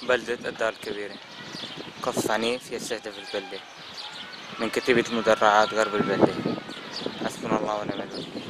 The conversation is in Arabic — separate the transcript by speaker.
Speaker 1: بلدة الدار الكبيرة. قصف عنيف يستهدف البلدة من كتيبة المدرعات غرب البلدة. حسبنا الله ونعم الوكيل.